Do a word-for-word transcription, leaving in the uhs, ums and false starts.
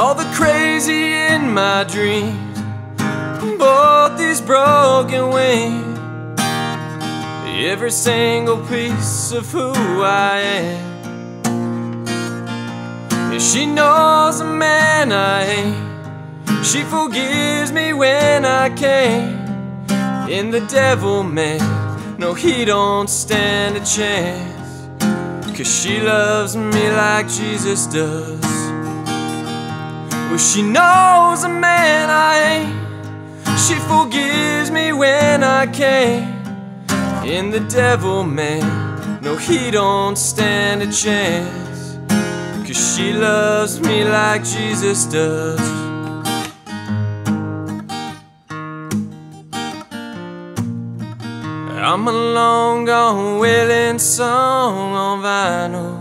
all the crazy in my dreams, both these broken wings, every single piece of who I am. And she knows the man I hate, she forgives me when I can't. And the devil, man, no, he don't stand a chance, 'cause she loves me like Jesus does. Well, she knows the man I hate, she forgives me when I can't. And the devil, man, no, he don't stand a chance, 'cause she loves me like Jesus does. I'm a long gone wailing song on vinyl,